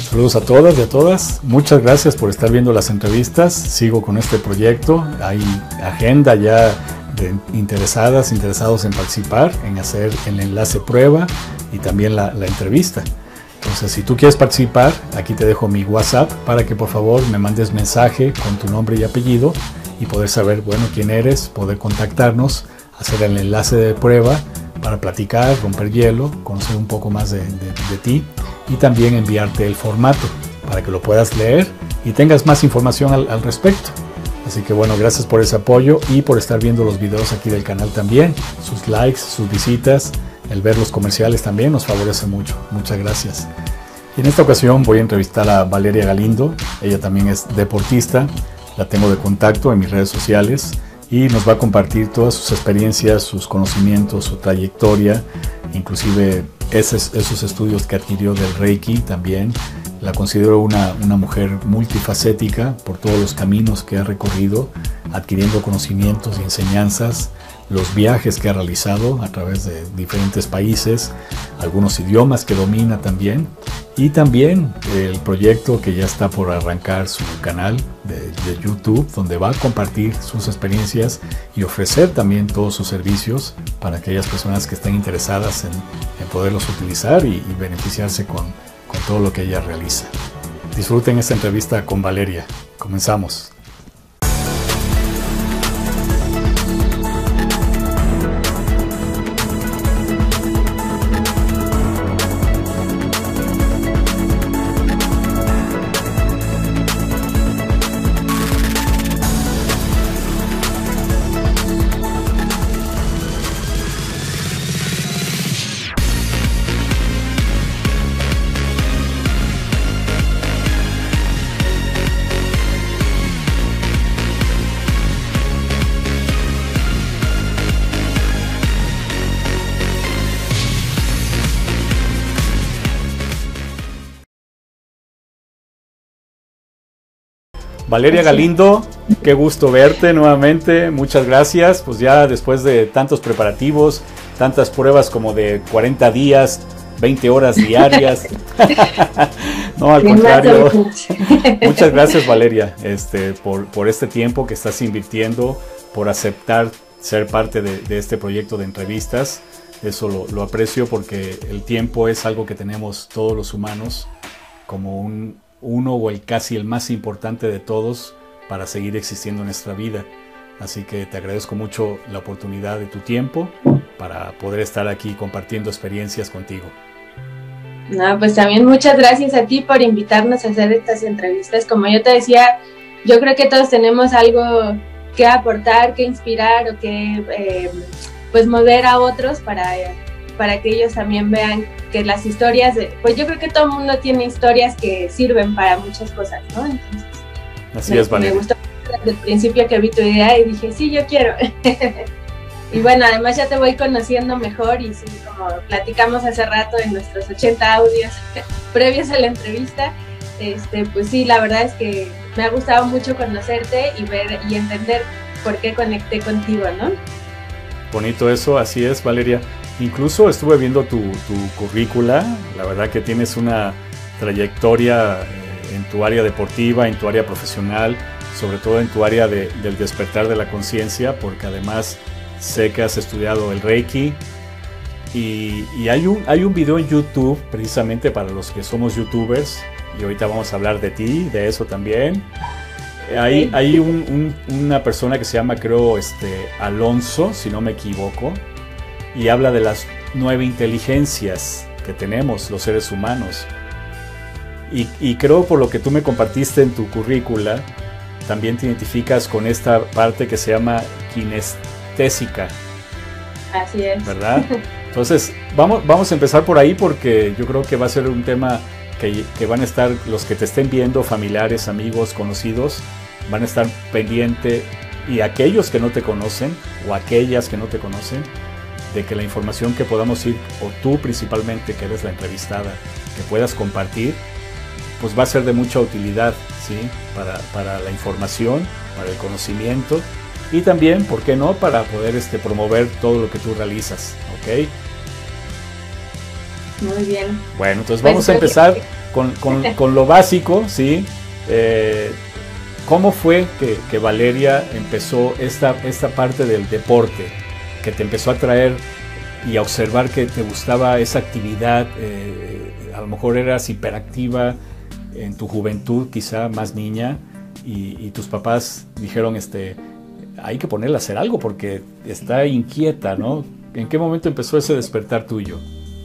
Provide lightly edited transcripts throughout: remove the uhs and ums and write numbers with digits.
Saludos a todas y a todas. Muchas gracias por estar viendo las entrevistas. Sigo con este proyecto. Hay agenda ya de interesados en participar, en hacer el enlace prueba y también la entrevista. Entonces, si tú quieres participar, aquí te dejo mi WhatsApp para que por favor me mandes mensaje con tu nombre y apellido y poder saber, bueno, quién eres, poder contactarnos, hacer el enlace de prueba para platicar, romper hielo, conocer un poco más de ti y también enviarte el formato para que lo puedas leer y tengas más información al respecto. Así que bueno, gracias por ese apoyo y por estar viendo los videos aquí del canal también. Sus likes, sus visitas, el ver los comerciales también nos favorece mucho. Muchas gracias. Y en esta ocasión voy a entrevistar a Valeria Galindo. Ella también es deportista. La tengo de contacto en mis redes sociales y nos va a compartir todas sus experiencias, sus conocimientos, su trayectoria, inclusive esos estudios que adquirió del Reiki también. La considero una mujer multifacética por todos los caminos que ha recorrido, adquiriendo conocimientos y enseñanzas, los viajes que ha realizado a través de diferentes países, algunos idiomas que domina también, y también el proyecto que ya está por arrancar su canal de YouTube, donde va a compartir sus experiencias y ofrecer también todos sus servicios para aquellas personas que estén interesadas en poderlos utilizar y beneficiarse con todo lo que ella realiza. Disfruten esta entrevista con Valeria. Comenzamos. Valeria Galindo, qué gusto verte nuevamente, muchas gracias. Pues ya después de tantos preparativos, tantas pruebas como de 40 días, 20 horas diarias. No, al contrario. Muchas gracias, Valeria, por este tiempo que estás invirtiendo, por aceptar ser parte de este proyecto de entrevistas. Eso lo aprecio porque el tiempo es algo que tenemos todos los humanos como uno o casi el más importante de todos para seguir existiendo en nuestra vida. Así que te agradezco mucho la oportunidad de tu tiempo para poder estar aquí compartiendo experiencias contigo. No, pues también muchas gracias a ti por invitarnos a hacer estas entrevistas. Como yo te decía, yo creo que todos tenemos algo que aportar, que inspirar o que pues mover a otros para que ellos también vean que las historias, pues yo creo que todo el mundo tiene historias que sirven para muchas cosas, ¿no? Entonces, así es, Valeria. Me gustó desde el principio que vi tu idea y dije, sí, yo quiero. Y bueno, además ya te voy conociendo mejor y sí, como platicamos hace rato en nuestros 80 audios previos a la entrevista, pues sí, la verdad es que me ha gustado mucho conocerte y ver y entender por qué conecté contigo, ¿no? Bonito eso, así es, Valeria. Incluso estuve viendo tu currícula, la verdad que tienes una trayectoria en tu área deportiva, en tu área profesional, sobre todo en tu área del despertar de la conciencia, porque además sé que has estudiado el Reiki y hay un video en YouTube precisamente para los que somos youtubers y ahorita vamos a hablar de ti, de eso también. Hay una persona que se llama, creo, Alonso, si no me equivoco, y habla de las 9 inteligencias que tenemos los seres humanos. Y creo, por lo que tú me compartiste en tu currícula, también te identificas con esta parte que se llama kinestésica. Así es. ¿Verdad? Entonces, vamos a empezar por ahí porque yo creo que va a ser un tema que van a estar, los que te estén viendo, familiares, amigos, conocidos, van a estar pendiente, y aquellos que no te conocen o aquellas que no te conocen, de que la información que podamos ir, o tú principalmente que eres la entrevistada, que puedas compartir, pues va a ser de mucha utilidad, ¿sí? Para la información, para el conocimiento y también, ¿por qué no?, para poder promover todo lo que tú realizas, ¿ok? Muy bien. Bueno, entonces vamos a empezar con lo básico, ¿sí? ¿Cómo fue que Valeria empezó esta parte del deporte, que te empezó a traer y a observar que te gustaba esa actividad? A lo mejor eras hiperactiva en tu juventud, quizá más niña, y tus papás dijeron, hay que ponerla a hacer algo porque está inquieta, ¿no? ¿En qué momento empezó ese despertar tuyo?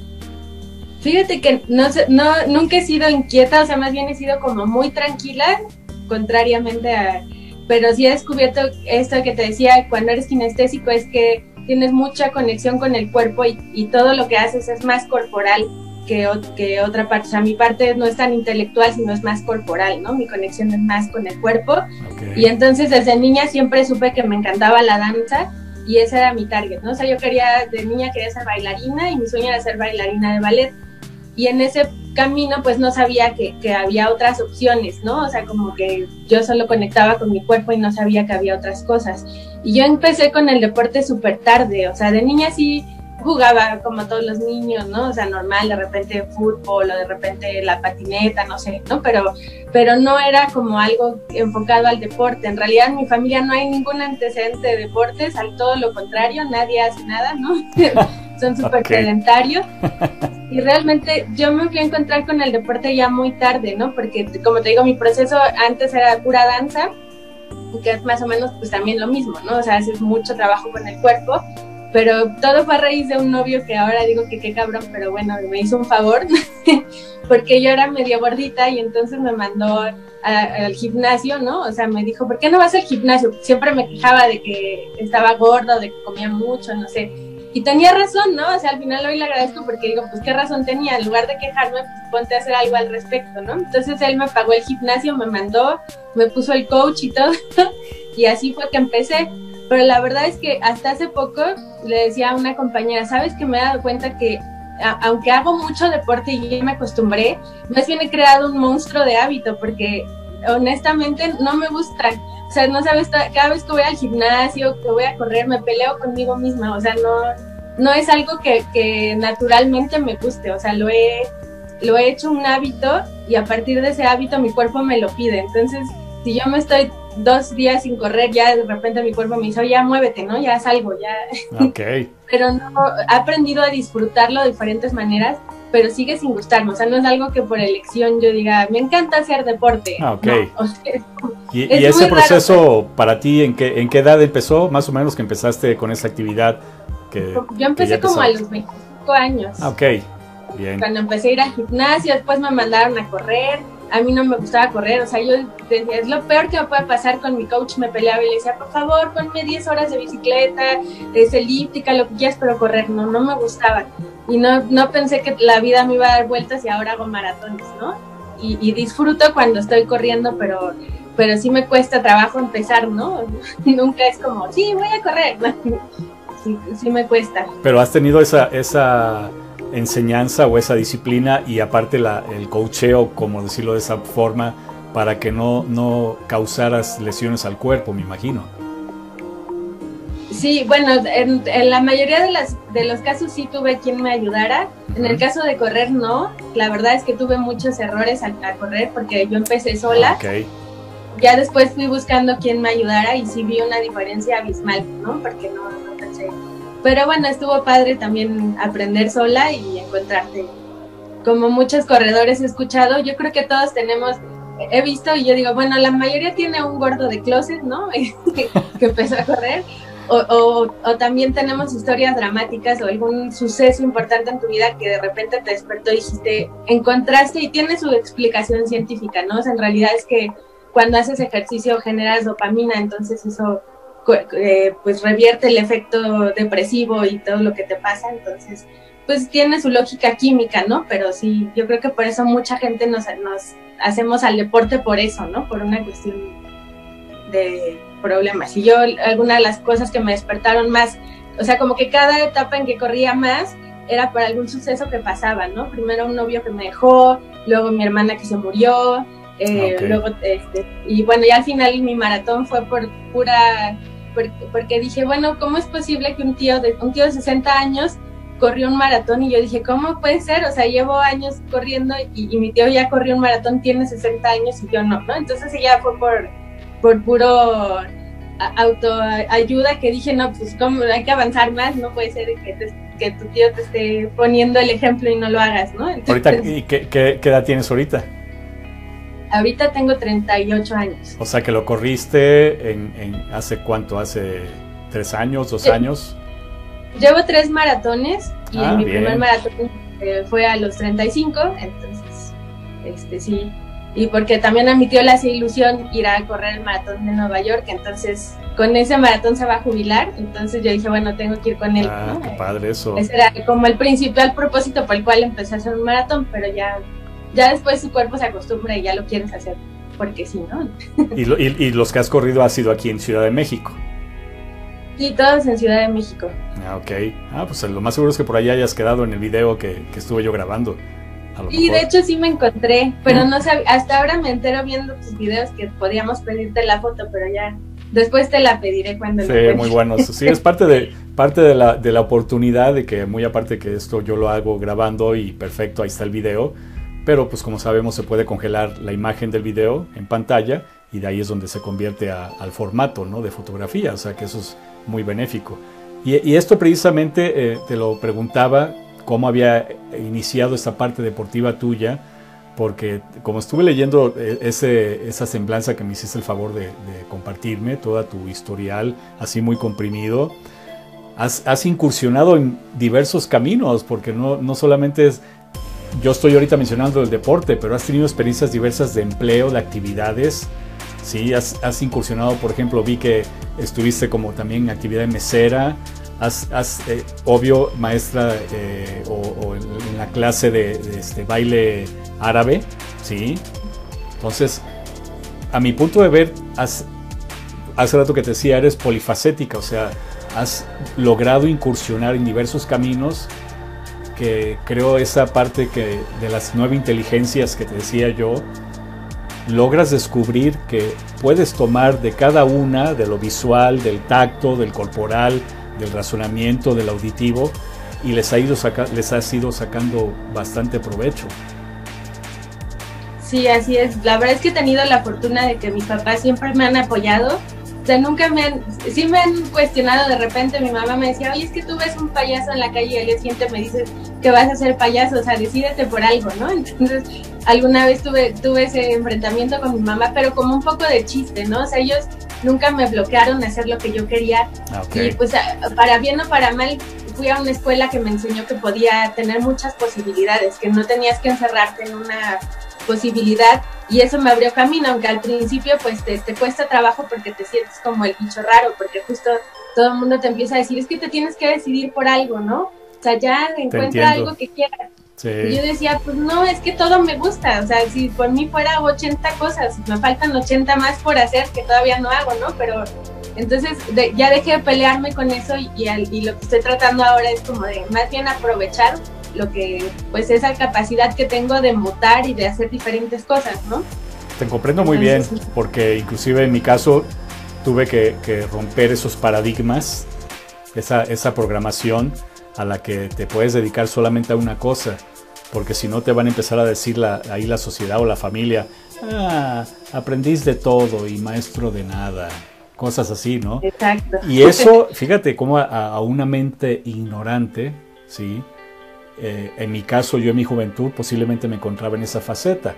Fíjate que nunca he sido inquieta, o sea, más bien he sido como muy tranquila, contrariamente pero sí he descubierto esto que te decía, cuando eres kinestésico, es que tienes mucha conexión con el cuerpo y todo lo que haces es más corporal que otra parte. O sea, mi parte no es tan intelectual, sino es más corporal, ¿no? Mi conexión es más con el cuerpo. Okay. Y entonces desde niña siempre supe que me encantaba la danza y ese era mi target, ¿no? O sea, de niña quería ser bailarina y mi sueño era ser bailarina de ballet. Y en ese camino pues no sabía que había otras opciones, ¿no? O sea, como que yo solo conectaba con mi cuerpo y no sabía que había otras cosas. Y yo empecé con el deporte súper tarde, o sea, de niña sí jugaba como todos los niños, ¿no? O sea, normal, de repente fútbol o de repente la patineta, no sé, ¿no? Pero no era como algo enfocado al deporte. En realidad en mi familia no hay ningún antecedente de deportes, al todo lo contrario, nadie hace nada, ¿no? Son súper sedentarios. Y realmente yo me fui a encontrar con el deporte ya muy tarde, ¿no? Porque, como te digo, mi proceso antes era pura danza, que es más o menos pues también lo mismo, ¿no? O sea, haces mucho trabajo con el cuerpo, pero todo fue a raíz de un novio que ahora digo que qué cabrón, pero bueno, me hizo un favor, porque yo era medio gordita y entonces me mandó al gimnasio, ¿no? O sea, me dijo, ¿por qué no vas al gimnasio? Siempre me quejaba de que estaba gorda, de que comía mucho, no sé. Y tenía razón, ¿no? O sea, al final hoy le agradezco porque digo, pues qué razón tenía, en lugar de quejarme, pues ponte a hacer algo al respecto, ¿no? Entonces él me pagó el gimnasio, me mandó, me puso el coach y todo, y así fue que empecé. Pero la verdad es que hasta hace poco le decía a una compañera, ¿sabes? Que me he dado cuenta que aunque hago mucho deporte y ya me acostumbré, más bien he creado un monstruo de hábito porque honestamente no me gusta. O sea, no sabes, cada vez que voy al gimnasio, que voy a correr, me peleo conmigo misma. O sea, no es algo que naturalmente me guste. O sea, lo he hecho un hábito y a partir de ese hábito mi cuerpo me lo pide. Entonces, si yo me estoy 2 días sin correr, ya de repente mi cuerpo me dice, ya muévete, ¿no? Ya salgo, ya. Okay. Pero no, he aprendido a disfrutarlo de diferentes maneras, pero sigue sin gustarme. O sea, no es algo que por elección yo diga, me encanta hacer deporte. Ok. No, o sea, ¿Y ese proceso raro, para ti, en qué edad empezó? Más o menos que empezaste con esa actividad. Yo empecé como a los 25 años. Ok, bien. Cuando empecé a ir al gimnasio, después me mandaron a correr. A mí no me gustaba correr, o sea, yo decía, es lo peor que me puede pasar. Con mi coach me peleaba y le decía, por favor, ponme 10 horas de bicicleta, elíptica, lo que quieras, pero correr, no me gustaba. Y no pensé que la vida me iba a dar vueltas y ahora hago maratones, ¿no? Y disfruto cuando estoy corriendo, pero sí me cuesta trabajo empezar, ¿no? Nunca es como, sí, voy a correr. Sí me cuesta. Pero has tenido esa enseñanza o esa disciplina y aparte el coacheo, como decirlo de esa forma, para que no causaras lesiones al cuerpo, me imagino. Sí, bueno, en la mayoría de los casos sí tuve quien me ayudara. En el caso de correr no, la verdad es que tuve muchos errores al correr porque yo empecé sola. Okay. Ya después fui buscando quien me ayudara y sí vi una diferencia abismal, ¿no? Porque no pensé. Pero bueno, estuvo padre también aprender sola y encontrarte. Como muchos corredores he escuchado, yo creo que todos he visto y yo digo, bueno, la mayoría tiene un gordo de closet, ¿no? que empezó a correr. O también tenemos historias dramáticas o algún suceso importante en tu vida que de repente te despertó y dijiste, encontraste, y tiene su explicación científica, ¿no? O sea, en realidad es que cuando haces ejercicio generas dopamina, entonces eso pues revierte el efecto depresivo y todo lo que te pasa, entonces pues tiene su lógica química, ¿no? Pero sí, yo creo que por eso mucha gente nos hacemos al deporte por eso, ¿no? Por una cuestión de problemas. Y yo, alguna de las cosas que me despertaron más, o sea, como que cada etapa en que corría más era por algún suceso que pasaba, ¿no? Primero un novio que me dejó, luego mi hermana que se murió, luego y bueno, ya al final mi maratón fue porque dije, bueno, ¿cómo es posible que un tío de 60 años corrió un maratón y yo dije, ¿cómo puede ser? O sea, llevo años corriendo y mi tío ya corrió un maratón, tiene 60 años y yo no, ¿no? Entonces ella fue por puro autoayuda que dije, no, pues ¿cómo? Hay que avanzar más, no puede ser que tu tío te esté poniendo el ejemplo y no lo hagas, ¿no? Entonces, ahorita, ¿y qué edad tienes ahorita? Ahorita tengo 38 años. O sea, que lo corriste ¿hace cuánto? ¿Hace 3 años, 2 años? Llevo 3 maratones y mi bien. primer maratón fue a los 35, entonces, sí. Y porque también a mi tío le hacía ilusión ir a correr el maratón de Nueva York, entonces con ese maratón se va a jubilar, entonces yo dije, bueno, tengo que ir con él, ¿no? Qué padre eso. Ese era como el principal propósito por el cual empecé a hacer un maratón, pero ya después su cuerpo se acostumbra y ya lo quieres hacer, porque sí, ¿no? ¿Y los que has corrido has sido aquí en Ciudad de México? Sí, todos en Ciudad de México. Ok. Pues lo más seguro es que por ahí hayas quedado en el video que estuve yo grabando. Y de hecho sí me encontré, pero no sabía, hasta ahora me entero viendo tus videos que podíamos pedirte la foto, pero ya después te la pediré cuando sí, muy buenos. Sí, es parte de la oportunidad de que, muy aparte que esto yo lo hago grabando y perfecto, ahí está el video, pero pues como sabemos se puede congelar la imagen del video en pantalla y de ahí es donde se convierte al formato, ¿no?, de fotografía, o sea que eso es muy benéfico. Y esto precisamente te lo preguntaba, cómo había iniciado esta parte deportiva tuya, porque como estuve leyendo esa semblanza que me hiciste el favor de compartirme, toda tu historial así muy comprimido, has incursionado en diversos caminos, porque no solamente es, yo estoy ahorita mencionando el deporte, pero has tenido experiencias diversas de empleo, de actividades, ¿sí? Has incursionado, por ejemplo, vi que estuviste como también en actividad mesera, obvio, maestra o en la clase de baile árabe, ¿sí? Entonces, a mi punto de ver, hace rato que te decía, eres polifacética, o sea, has logrado incursionar en diversos caminos, que creo esa parte de las 9 inteligencias que te decía yo, logras descubrir que puedes tomar de cada una, de lo visual, del tacto, del corporal, del razonamiento, del auditivo, y les has ido sacando bastante provecho. Sí, así es. La verdad es que he tenido la fortuna de que mis papás siempre me han apoyado. O sea, nunca sí me han cuestionado de repente. Mi mamá me decía, oye, es que tú ves un payaso en la calle y al día siguiente me dices que vas a ser payaso, o sea, decídete por algo, ¿no? Entonces, alguna vez tuve ese enfrentamiento con mi mamá, pero como un poco de chiste, ¿no? O sea, ellos nunca me bloquearon a hacer lo que yo quería. Okay. Y pues, para bien o para mal, fui a una escuela que me enseñó que podía tener muchas posibilidades, que no tenías que encerrarte en una posibilidad, y eso me abrió camino, aunque al principio pues te cuesta trabajo porque te sientes como el bicho raro, porque justo todo el mundo te empieza a decir, es que te tienes que decidir por algo, ¿no? O sea, ya encuentra algo que quieras. Sí. Y yo decía, pues no, es que todo me gusta, o sea, si por mí fuera 80 cosas, me faltan 80 más por hacer que todavía no hago, ¿no? Pero entonces ya dejé de pelearme con eso y lo que estoy tratando ahora es como de más bien aprovechar lo que, pues, esa capacidad que tengo de mutar y de hacer diferentes cosas, ¿no? Te comprendo muy bien, porque inclusive en mi caso tuve que romper esos paradigmas, esa programación a la que te puedes dedicar solamente a una cosa, porque si no te van a empezar a decir ahí la sociedad o la familia, aprendiz de todo y maestro de nada, cosas así, ¿no? Exacto. Y eso, fíjate cómo a una mente ignorante, ¿sí? En mi caso, yo en mi juventud posiblemente me encontraba en esa faceta.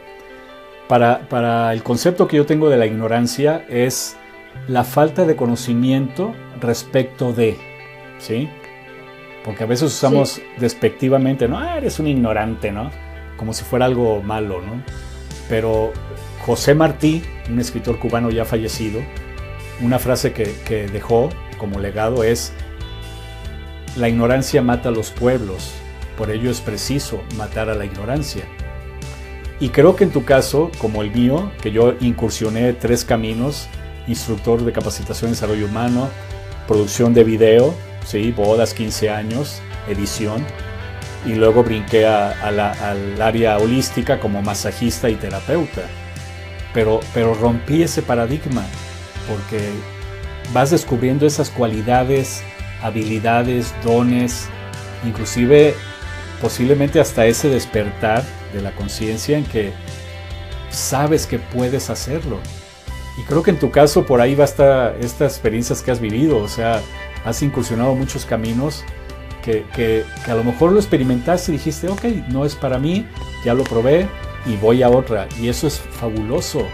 Para el concepto que yo tengo de la ignorancia es la falta de conocimiento respecto de, ¿sí? Porque a veces usamos despectivamente, ¿no? Eres un ignorante, ¿no? Como si fuera algo malo, ¿no? Pero José Martí, un escritor cubano ya fallecido, una frase que dejó como legado es: la ignorancia mata a los pueblos, por ello es preciso matar a la ignorancia. Y creo que en tu caso, como el mío, que yo incursioné 3 caminos: instructor de capacitación y desarrollo humano, producción de video, ¿sí? Bodas, 15 años, edición, y luego brinqué al área holística como masajista y terapeuta. Pero rompí ese paradigma, porque vas descubriendo esas cualidades, habilidades, dones, inclusive posiblemente hasta ese despertar de la conciencia en que sabes que puedes hacerlo. Y creo que en tu caso por ahí va estas experiencias que has vivido, o sea, has incursionado muchos caminos que a lo mejor lo experimentaste y dijiste, ok, no es para mí, ya lo probé y voy a otra, y eso es fabuloso.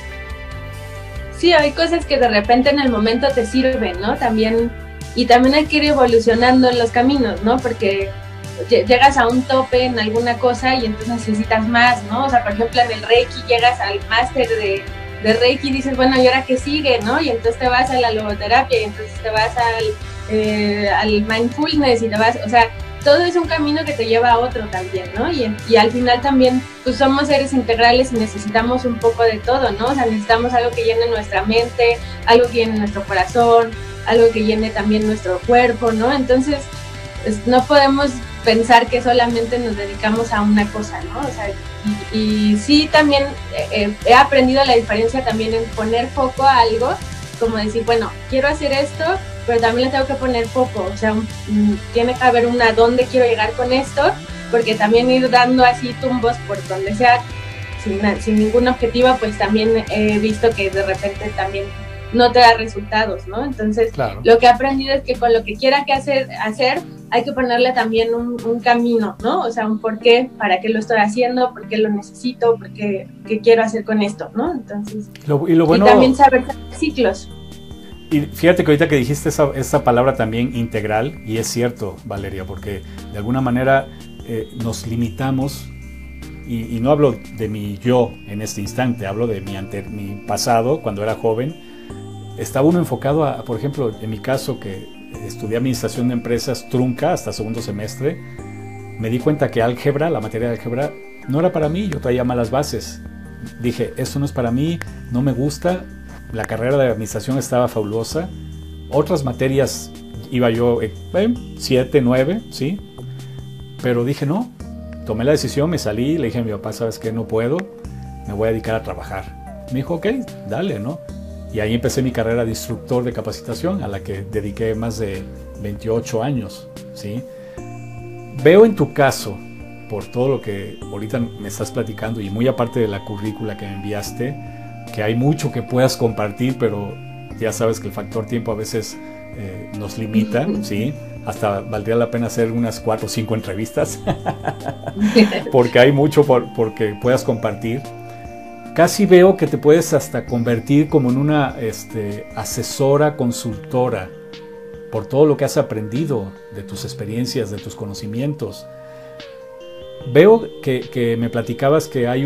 Sí, hay cosas que de repente en el momento te sirven, ¿no? También, y también hay que ir evolucionando en los caminos, ¿no? Porque llegas a un tope en alguna cosa y entonces necesitas más, ¿no? O sea, por ejemplo, en el Reiki llegas al máster de Reiki y dices, bueno, ¿y ahora qué sigue, no? Y entonces te vas a la logoterapia y entonces te vas al mindfulness y te vas, o sea, todo es un camino que te lleva a otro también, ¿no? Y al final también, pues somos seres integrales y necesitamos un poco de todo, ¿no? O sea, necesitamos algo que llene nuestra mente, algo que llene nuestro corazón, algo que llene también nuestro cuerpo, ¿no? Entonces, no podemos pensar que solamente nos dedicamos a una cosa, ¿no? O sea, y sí también he aprendido la diferencia también en poner foco a algo, como decir, bueno, quiero hacer esto, pero también le tengo que poner foco, o sea, tiene que haber una dónde quiero llegar con esto, porque también ir dando así tumbos por donde sea, sin ningún objetivo, pues también he visto que de repente también no te da resultados, ¿no? Entonces, claro, lo que he aprendido es que con lo que quiera que hacer hay que ponerle también un camino, ¿no? O sea, un por qué, para qué lo estoy haciendo, por qué lo necesito, por qué quiero hacer con esto, ¿no? Entonces, y también saber ciclos. Y fíjate que ahorita que dijiste esa palabra también integral, y es cierto, Valeria, porque de alguna manera nos limitamos, y no hablo de mi yo en este instante, hablo de mi pasado, cuando era joven. Estaba uno enfocado a, por ejemplo, en mi caso, que estudié administración de empresas trunca hasta segundo semestre, me di cuenta que álgebra, la materia de álgebra, no era para mí, yo traía malas bases. Dije, esto no es para mí, no me gusta. La carrera de administración estaba fabulosa. Otras materias iba yo 7, 9, ¿sí? Pero dije no, tomé la decisión, me salí, le dije a mi papá, ¿sabes qué? No puedo, me voy a dedicar a trabajar. Me dijo, ok, dale, ¿no? Y ahí empecé mi carrera de instructor de capacitación, a la que dediqué más de 28 años, ¿sí? Veo en tu caso, por todo lo que ahorita me estás platicando, y muy aparte de la currícula que me enviaste, que hay mucho que puedas compartir, pero ya sabes que el factor tiempo a veces nos limita, ¿sí? Hasta valdría la pena hacer unas 4 o 5 entrevistas, porque hay mucho porque puedas compartir. Casi veo que te puedes hasta convertir como en una asesora, consultora, por todo lo que has aprendido de tus experiencias, de tus conocimientos. Veo que me platicabas que hay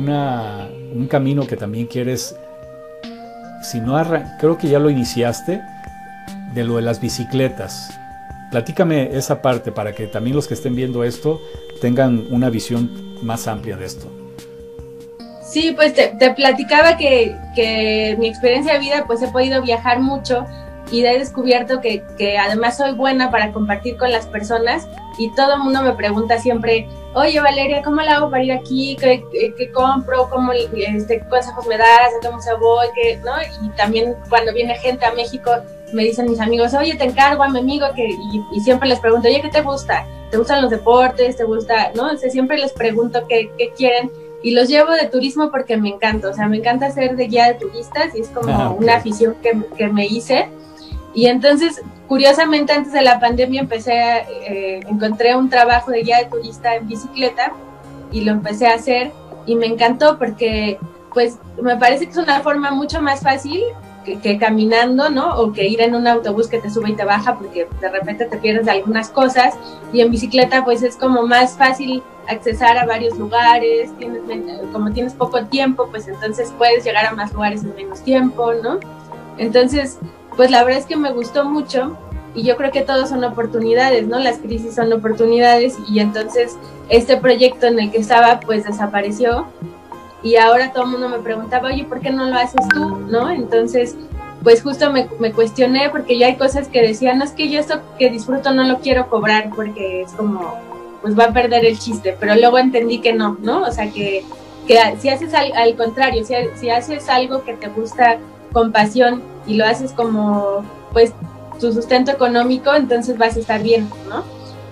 un camino que también quieres, si no creo que ya lo iniciaste, de lo de las bicicletas. Platícame esa parte para que también los que estén viendo esto tengan una visión más amplia de esto. Sí, pues te platicaba que mi experiencia de vida, pues he podido viajar mucho y he descubierto que además soy buena para compartir con las personas, y todo el mundo me pregunta siempre, oye Valeria, ¿cómo la hago para ir aquí? ¿Qué compro? ¿Qué consejos me das? ¿A qué museo voy? ¿No? Y también cuando viene gente a México me dicen mis amigos, oye, te encargo a mi amigo, y siempre les pregunto, oye, ¿qué te gusta? ¿Te gustan los deportes? ¿Te gusta? ¿No? O sea, siempre les pregunto qué quieren. Y los llevo de turismo porque me encanta, o sea, me encanta ser de guía de turistas y es como una afición que me hice. Y entonces, curiosamente, antes de la pandemia encontré un trabajo de guía de turista en bicicleta y lo empecé a hacer y me encantó porque, pues, me parece que es una forma mucho más fácil que caminando, ¿no? O que ir en un autobús que te sube y te baja, porque de repente te pierdes algunas cosas, y en bicicleta pues es como más fácil accesar a varios lugares, como tienes poco tiempo, pues entonces puedes llegar a más lugares en menos tiempo, ¿no? Entonces, pues la verdad es que me gustó mucho, y yo creo que todos son oportunidades, ¿no? Las crisis son oportunidades, y entonces este proyecto en el que estaba pues desapareció. Y ahora todo el mundo me preguntaba, oye, ¿por qué no lo haces tú? ¿No? Entonces, pues justo me cuestioné, porque ya hay cosas que decían, no, es que yo esto que disfruto no lo quiero cobrar, porque es como, pues va a perder el chiste. Pero luego entendí que no, ¿no? O sea, que si haces al contrario, si haces algo que te gusta con pasión y lo haces como, pues, tu sustento económico, entonces vas a estar bien, ¿no?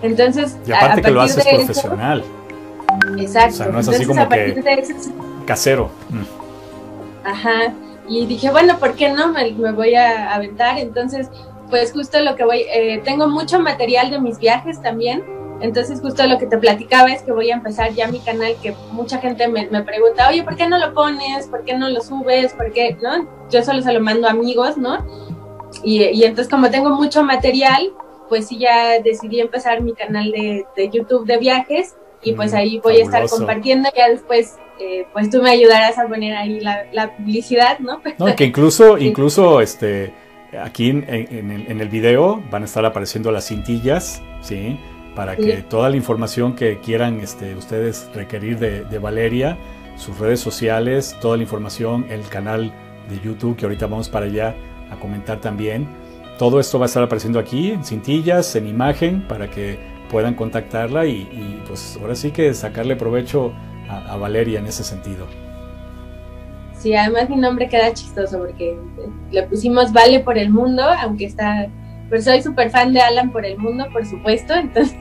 Entonces, y aparte que lo haces profesional. Exacto. O sea, no es así como que casero. Ajá. Y dije, bueno, ¿por qué no? Me voy a aventar. Entonces, pues justo lo que tengo mucho material de mis viajes también. Entonces, justo lo que te platicaba es que voy a empezar ya mi canal, que mucha gente me pregunta, oye, ¿por qué no lo pones? ¿Por qué no lo subes? ¿Por qué? ¿No? Yo solo se lo mando a amigos, ¿no? Y entonces, como tengo mucho material, pues sí, ya decidí empezar mi canal de YouTube de viajes, y pues ahí voy a estar compartiendo. Ya después, pues tú me ayudarás a poner ahí la publicidad, ¿no? No, que incluso aquí en el video van a estar apareciendo las cintillas, ¿sí? Para que toda la información que quieran ustedes requerir de Valeria, sus redes sociales, toda la información, el canal de YouTube, que ahorita vamos para allá a comentar también. Todo esto va a estar apareciendo aquí, en cintillas, en imagen, para que puedan contactarla y pues ahora sí que sacarle provecho a Valeria en ese sentido. Sí, además mi nombre queda chistoso porque le pusimos Vale por el mundo, aunque pero soy súper fan de Alan por el mundo, por supuesto. Entonces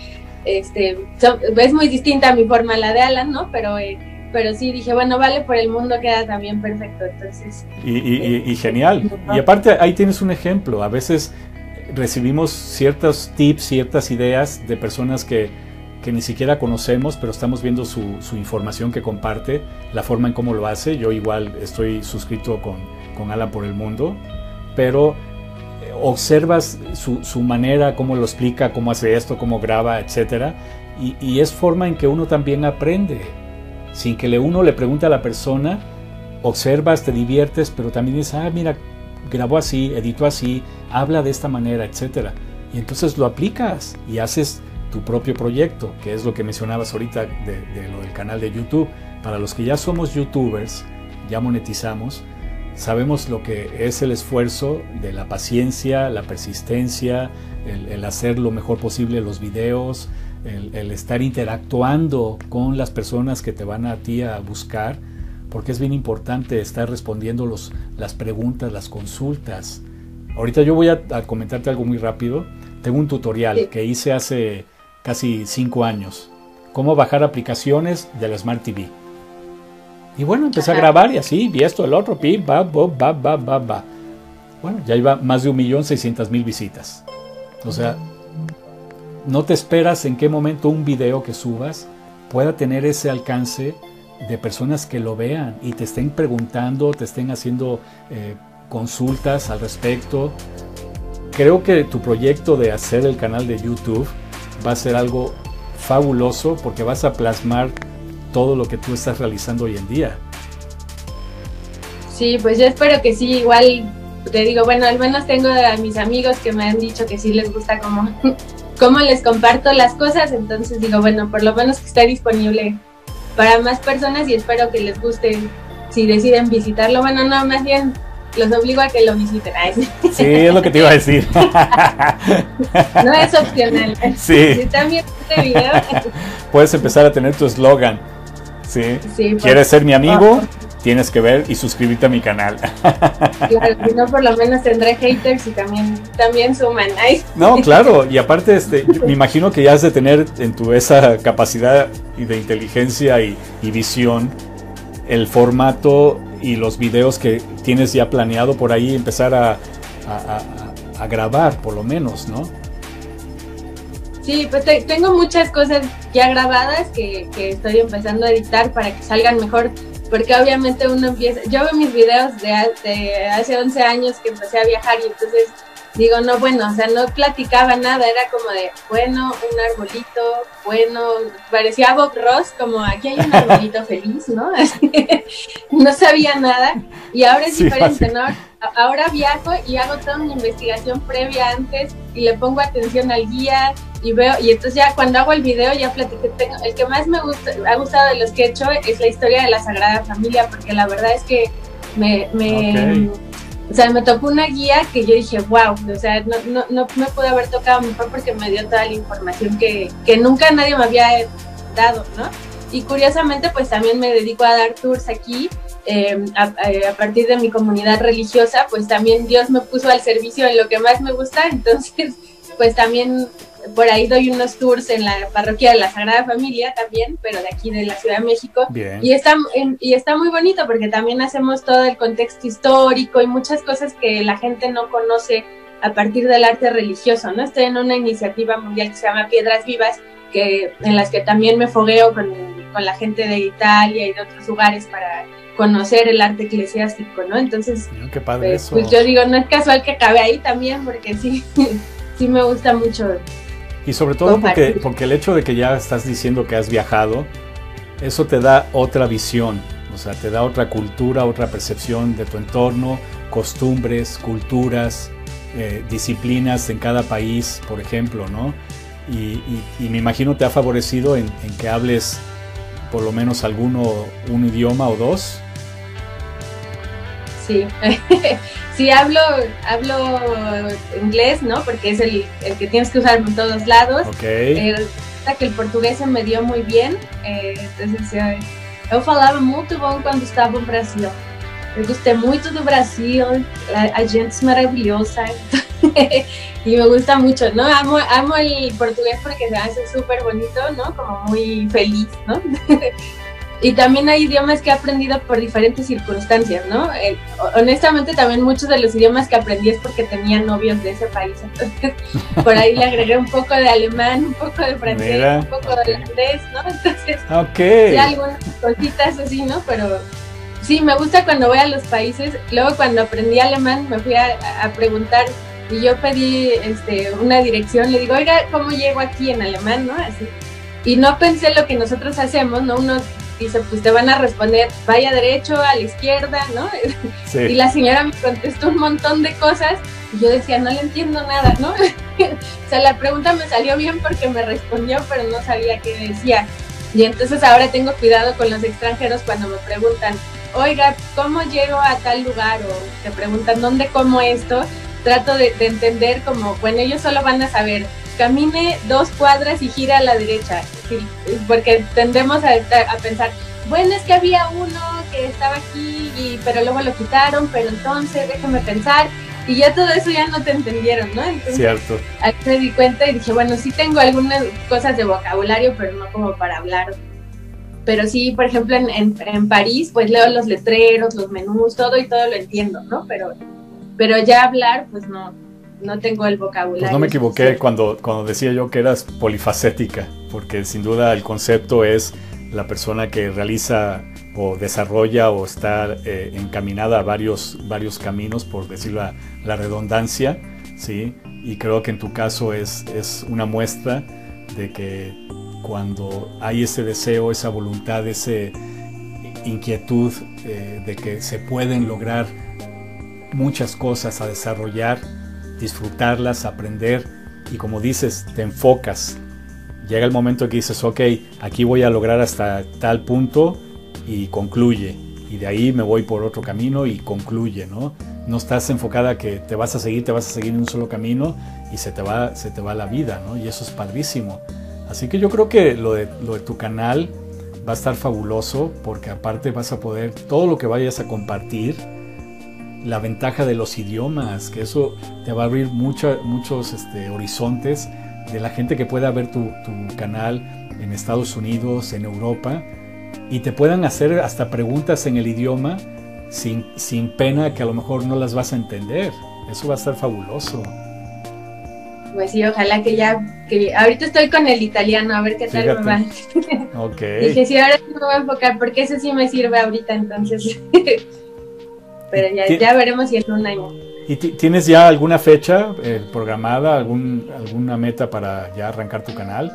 es muy distinta a mi forma a la de Alan, ¿no? Pero sí dije, bueno, Vale por el mundo queda también perfecto. Entonces y genial. Y aparte ahí tienes un ejemplo. A veces recibimos ciertos tips, ciertas ideas de personas que ni siquiera conocemos, pero estamos viendo su información que comparte, la forma en cómo lo hace. Yo igual estoy suscrito con Alan por el mundo, pero observas su manera, cómo lo explica, cómo hace esto, cómo graba, etcétera, y es forma en que uno también aprende, sin que uno le pregunte a la persona. Observas, te diviertes, pero también dices, mira, grabó así, editó así, habla de esta manera, etcétera, y entonces lo aplicas y haces tu propio proyecto, que es lo que mencionabas ahorita de lo del canal de YouTube. Para los que ya somos youtubers, ya monetizamos, sabemos lo que es el esfuerzo de la paciencia, la persistencia, el hacer lo mejor posible los videos, el estar interactuando con las personas que te van a ti a buscar, porque es bien importante estar respondiendo las preguntas, las consultas. Ahorita yo voy a comentarte algo muy rápido. Tengo un tutorial que hice hace casi 5 años, cómo bajar aplicaciones de la Smart TV. Y bueno, empecé a grabar y así, vi esto, el otro, va. Bueno, ya iba más de 1.600.000 visitas. O sea, no te esperas en qué momento un video que subas pueda tener ese alcance de personas que lo vean y te estén preguntando, te estén haciendo consultas al respecto. Creo que tu proyecto de hacer el canal de YouTube va a ser algo fabuloso, porque vas a plasmar todo lo que tú estás realizando hoy en día. Sí, pues yo espero que sí. Igual te digo, bueno, al menos tengo a mis amigos que me han dicho que sí les gusta cómo les comparto las cosas. Entonces digo, bueno, por lo menos que esté disponible para más personas, y espero que les guste si deciden visitarlo. Bueno, no, más bien los obligo a que lo visiten. Sí, es lo que te iba a decir. No es opcional. Sí. Si están viendo este video, puedes empezar a tener tu eslogan. Sí. Pues, ¿quieres ser mi amigo? Tienes que ver y suscribirte a mi canal. Claro, si no, por lo menos tendré haters y también suman. No, claro, y aparte me imagino que ya has de tener en esa capacidad de inteligencia y visión el formato y los videos que tienes ya planeado por ahí, empezar a grabar por lo menos, ¿no? Sí, pues tengo muchas cosas ya grabadas que estoy empezando a editar para que salgan mejor, porque obviamente uno empieza, yo veo mis videos de hace 11 años que empecé a viajar, y entonces digo, no, bueno, o sea, no platicaba nada, era como de, bueno, un arbolito, bueno, parecía Bob Ross, como aquí hay un arbolito feliz, ¿no? No sabía nada, y ahora es diferente, ¿no? Ahora viajo y hago toda una investigación previa antes, y le pongo atención al guía, y veo, y entonces ya cuando hago el video ya platiqué. El que más ha gustado de los que he hecho es la historia de la Sagrada Familia, porque la verdad es que o sea, me tocó una guía que yo dije, wow, o sea, no me pudo haber tocado mejor, porque me dio toda la información que nunca nadie me había dado, ¿no? Y curiosamente, pues también me dedico a dar tours aquí, a partir de mi comunidad religiosa. Pues también Dios me puso al servicio en lo que más me gusta, entonces, pues también por ahí doy unos tours en la parroquia de la Sagrada Familia también, pero de aquí de la Ciudad de México. Bien. Y está muy bonito porque también hacemos todo el contexto histórico y muchas cosas que la gente no conoce a partir del arte religioso, ¿no? Estoy en una iniciativa mundial que se llama Piedras Vivas, en las que también me fogueo con la gente de Italia y de otros lugares para conocer el arte eclesiástico, ¿no? Entonces, qué padre eso. Pues yo digo, no es casual que acabe ahí también, porque sí, sí me gusta mucho. Y sobre todo porque el hecho de que ya estás diciendo que has viajado, eso te da otra visión, o sea, te da otra cultura, otra percepción de tu entorno, costumbres, culturas, disciplinas en cada país, por ejemplo, ¿no? Y me imagino te ha favorecido en que hables por lo menos un idioma o dos. Sí, sí hablo inglés, ¿no? Porque es el que tienes que usar en todos lados. Okay. Que el portugués se me dio muy bien. Entonces, eu falava muito bom quando estava no Brasil. Eu gostei muito do Brasil, a gente es maravillosa. Y me gusta mucho, ¿no? Amo el portugués porque se hace súper bonito, ¿no? Como muy feliz, ¿no? Y también hay idiomas que he aprendido por diferentes circunstancias, ¿no? Honestamente también muchos de los idiomas que aprendí es porque tenía novios de ese país, entonces por ahí le agregué un poco de alemán, un poco de francés, un poco de holandés, ¿no? Entonces, sí, algunas cositas así, ¿no? Pero sí, me gusta cuando voy a los países. Luego cuando aprendí alemán me fui a preguntar y yo pedí una dirección, le digo, oiga, ¿cómo llego aquí en alemán, no? Así. Y no pensé lo que nosotros hacemos, ¿no? Uno dice, pues te van a responder, vaya derecho, a la izquierda, ¿no? Sí. Y la señora me contestó un montón de cosas y yo decía, no le entiendo nada, ¿no? O sea, la pregunta me salió bien porque me respondió, pero no sabía qué decía. Y entonces ahora tengo cuidado con los extranjeros cuando me preguntan, oiga, ¿cómo llego a tal lugar? O te preguntan, ¿dónde como esto? Trato de entender como, bueno, ellos solo van a saber, camine 2 cuadras y gira a la derecha, sí, porque tendemos a pensar, bueno, es que había uno que estaba aquí, pero luego lo quitaron, pero entonces déjame pensar, y ya todo eso ya no te entendieron, ¿no? Entonces, cierto. Ahí me di cuenta y dije, bueno, sí tengo algunas cosas de vocabulario, pero no como para hablar. Pero sí, por ejemplo, en París, pues leo los letreros, los menús, todo y todo lo entiendo, ¿no? Pero ya hablar, pues no tengo el vocabulario. Pues no me equivoqué cuando decía yo que eras polifacética, porque sin duda el concepto es la persona que realiza o desarrolla o está encaminada a varios caminos, por decir la redundancia, ¿sí? Y creo que en tu caso es una muestra de que cuando hay ese deseo, esa voluntad, esa inquietud de que se pueden lograr muchas cosas a desarrollar, disfrutarlas, aprender, y como dices, te enfocas. Llega el momento que dices, ok, aquí voy a lograr hasta tal punto y concluye, y de ahí me voy por otro camino y concluye, ¿no? No estás enfocada que te vas a seguir en un solo camino y se te va la vida, ¿no? Y eso es padrísimo. Así que yo creo que lo de tu canal va a estar fabuloso, porque aparte vas a poder, todo lo que vayas a compartir, la ventaja de los idiomas, que eso te va a abrir muchos horizontes de la gente que pueda ver tu canal en Estados Unidos, en Europa, y te puedan hacer hasta preguntas en el idioma sin pena, que a lo mejor no las vas a entender. Eso va a estar fabuloso. Pues sí, ojalá que ahorita estoy con el italiano, a ver qué tal. Fíjate. Me va. Ok. Dije, sí, ahora sí me voy a enfocar, porque ese sí me sirve ahorita, entonces. Pero ya veremos si en un año. ¿Y tienes ya alguna fecha programada, alguna meta para ya arrancar tu canal?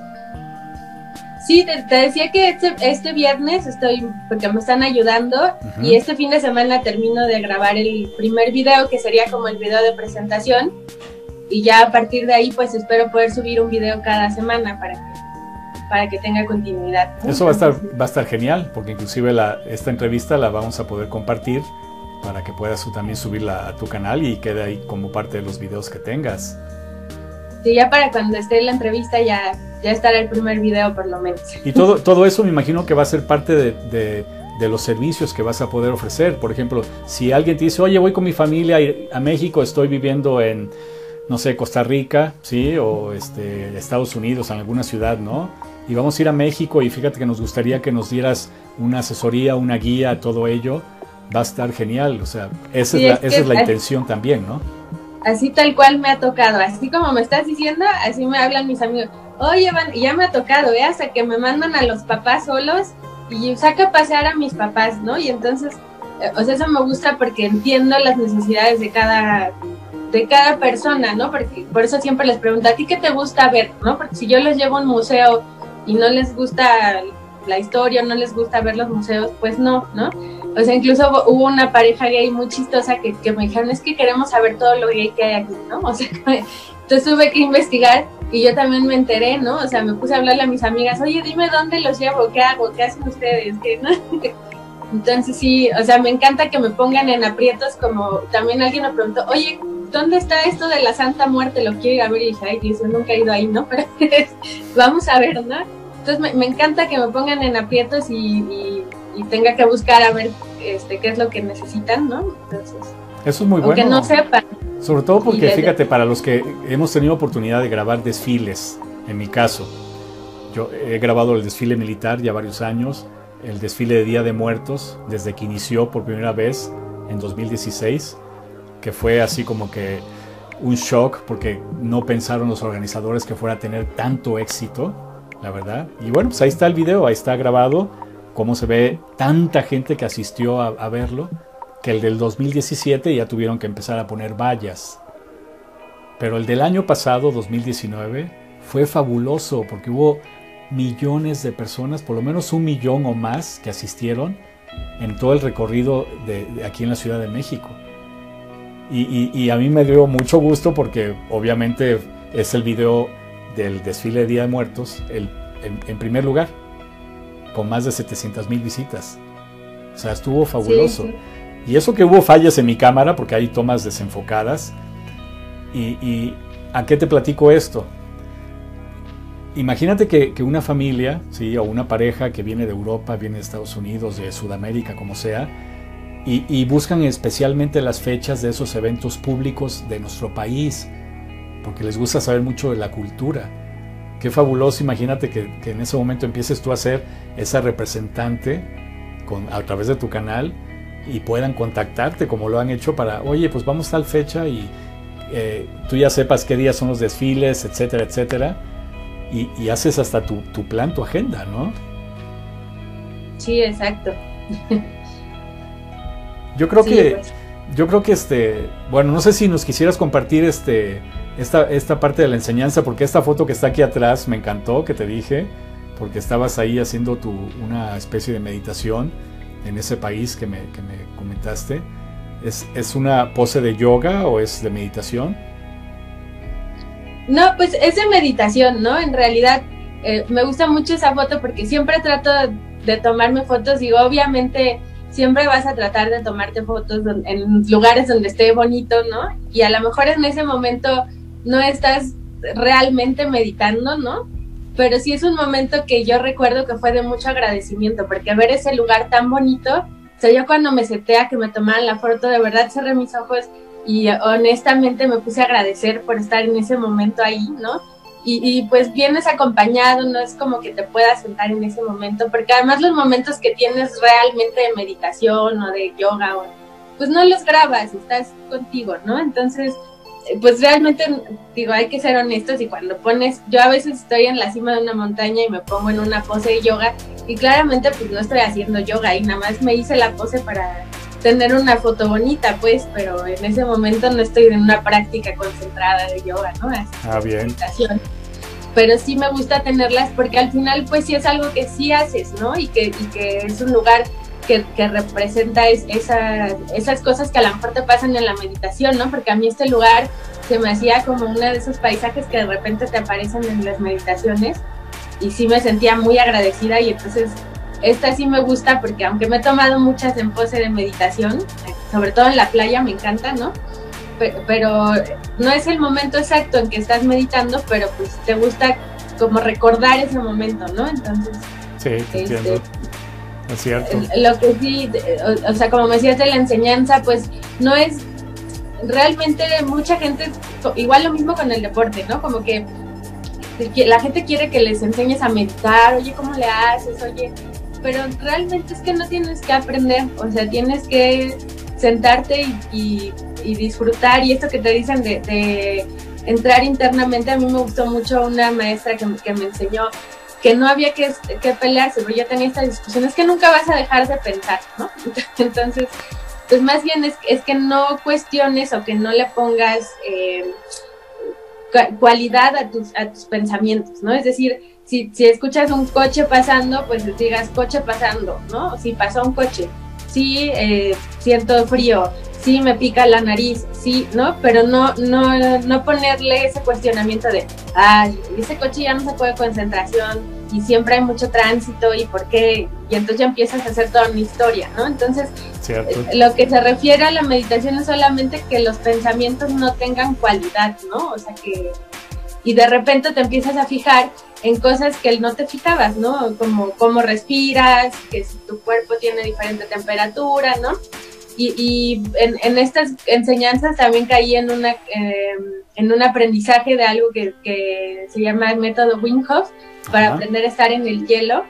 Sí, te decía que este viernes porque me están ayudando, y este fin de semana termino de grabar el primer video, que sería como el video de presentación, y ya a partir de ahí pues espero poder subir un video cada semana para que tenga continuidad, ¿no? Eso va a estar genial, porque inclusive esta entrevista la vamos a poder compartir para que puedas tú también subirla a tu canal y quede ahí como parte de los videos que tengas. Sí, ya para cuando esté la entrevista ya estará el primer video por lo menos. Y todo eso me imagino que va a ser parte de los servicios que vas a poder ofrecer. Por ejemplo, si alguien te dice, oye, voy con mi familia a México, estoy viviendo en, no sé, Costa Rica, ¿sí? O Estados Unidos, en alguna ciudad, ¿no? Y vamos a ir a México y fíjate que nos gustaría que nos dieras una asesoría, una guía, todo ello. Va a estar genial, o sea, esa es la intención también, ¿no? Así tal cual me ha tocado, así como me estás diciendo, así me hablan mis amigos. Oye, ya me ha tocado, hasta que me mandan a los papás solos y saca a pasear a mis papás, ¿no? Y entonces, o sea, eso me gusta porque entiendo las necesidades de cada persona, ¿no? Porque por eso siempre les pregunto, ¿a ti qué te gusta ver, no? Porque si yo les llevo a un museo y no les gusta la historia, no les gusta ver los museos, pues no, ¿no? O sea, incluso hubo una pareja gay muy chistosa que me dijeron, es que queremos saber todo lo gay que hay aquí, ¿no? O sea, entonces tuve que investigar y yo también me enteré, ¿no? O sea, me puse a hablarle a mis amigas, oye, dime dónde los llevo, qué hago, qué hacen ustedes, ¿qué no? Entonces sí, o sea, me encanta que me pongan en aprietos, como también alguien me preguntó, oye, ¿dónde está esto de la Santa Muerte? Lo quiero ir a ver, y dije, ay, Dios, yo nunca he ido ahí, ¿no? Pero vamos a ver, ¿no? Entonces me encanta que me pongan en aprietos y tenga que buscar a ver qué es lo que necesitan, ¿no? Entonces, eso es muy bueno. Que no sepan. Sobre todo porque, fíjate, para los que hemos tenido oportunidad de grabar desfiles, en mi caso, yo he grabado el desfile militar ya varios años, el desfile de Día de Muertos, desde que inició por primera vez en 2016, que fue así como que un shock, porque no pensaron los organizadores que fuera a tener tanto éxito, la verdad. Y bueno, pues ahí está el video, ahí está grabado, cómo se ve tanta gente que asistió a verlo, que el del 2017 ya tuvieron que empezar a poner vallas. Pero el del año pasado, 2019, fue fabuloso, porque hubo millones de personas, por lo menos 1 millón o más, que asistieron en todo el recorrido de aquí en la Ciudad de México. Y a mí me dio mucho gusto porque obviamente es el video del desfile de Día de Muertos en primer lugar, con más de 700,000 visitas. O sea, estuvo fabuloso. Sí, sí. Y eso que hubo fallas en mi cámara, porque hay tomas desenfocadas. ¿Y a qué te platico esto? Imagínate que una familia, ¿sí? O una pareja que viene de Europa, viene de Estados Unidos, de Sudamérica, como sea, y buscan especialmente las fechas de esos eventos públicos de nuestro país, porque les gusta saber mucho de la cultura. Qué fabuloso, imagínate que en ese momento empieces tú a ser esa representante a través de tu canal y puedan contactarte como lo han hecho para, oye, pues vamos a tal fecha y tú ya sepas qué días son los desfiles, etcétera, etcétera, y haces hasta tu plan, tu agenda, ¿no? Sí, exacto. Yo creo que bueno, no sé si nos quisieras compartir esta parte de la enseñanza, porque esta foto que está aquí atrás me encantó, que te dije, porque estabas ahí haciendo una especie de meditación en ese país que me comentaste. ¿Es una pose de yoga o es de meditación? No, pues es de meditación, ¿no? En realidad me gusta mucho esa foto porque siempre trato de tomarme fotos. Digo, obviamente siempre vas a tratar de tomarte fotos en lugares donde esté bonito, ¿no? Y a lo mejor en ese momento no estás realmente meditando, ¿no? Pero sí es un momento que yo recuerdo que fue de mucho agradecimiento, porque ver ese lugar tan bonito, o sea, yo cuando me senté a que me tomaran la foto, de verdad cerré mis ojos y honestamente me puse a agradecer por estar en ese momento ahí, ¿no? Y pues vienes acompañado, no es como que te puedas sentar en ese momento, porque además los momentos que tienes realmente de meditación o de yoga, pues no los grabas, estás contigo, ¿no? Entonces, pues realmente, digo, hay que ser honestos, y cuando yo a veces estoy en la cima de una montaña y me pongo en una pose de yoga, y claramente pues no estoy haciendo yoga, y nada más me hice la pose para tener una foto bonita, pues, pero en ese momento no estoy en una práctica concentrada de yoga, ¿no? Bien. Meditación. Pero sí me gusta tenerlas porque al final pues sí es algo que sí haces, ¿no? Y que es un lugar que representa esas cosas que a lo mejor te pasan en la meditación, ¿no? Porque a mí este lugar se me hacía como uno de esos paisajes que de repente te aparecen en las meditaciones, y sí me sentía muy agradecida, y entonces esta sí me gusta porque aunque me he tomado muchas en pose de meditación, sobre todo en la playa, me encanta, ¿no? Pero no es el momento exacto en que estás meditando, pero pues te gusta como recordar ese momento, ¿no? Entonces, sí, entiendo. Es cierto. Lo que sí, o sea, como me decías de la enseñanza, pues no es, realmente mucha gente, igual lo mismo con el deporte, ¿no? Como que la gente quiere que les enseñes a meditar, oye, ¿cómo le haces? Oye, pero realmente es que no tienes que aprender, o sea, tienes que sentarte y disfrutar, y esto que te dicen de entrar internamente, a mí me gustó mucho una maestra que me enseñó que no había que pelearse, pero yo tenía esta discusión, es que nunca vas a dejar de pensar, ¿no? Entonces, pues más bien es que no cuestiones o que no le pongas cualidad a tus pensamientos, ¿no? Es decir, si escuchas un coche pasando, pues digas coche pasando, ¿no? Si pasó un coche, sí, siento frío, sí me pica la nariz, sí, ¿no? Pero no ponerle ese cuestionamiento de, ay, ese coche ya no se puede concentración y siempre hay mucho tránsito y por qué, y entonces ya empiezas a hacer toda una historia, ¿no? Entonces, lo que se refiere a la meditación es solamente que los pensamientos no tengan cualidad, ¿no? O sea que, y de repente te empiezas a fijar en cosas que no te fijabas, ¿no? Como cómo respiras, que si tu cuerpo tiene diferente temperatura, ¿no? Y en estas enseñanzas también caí en un aprendizaje de algo que se llama el método Wim Hof, para aprender a estar en el hielo.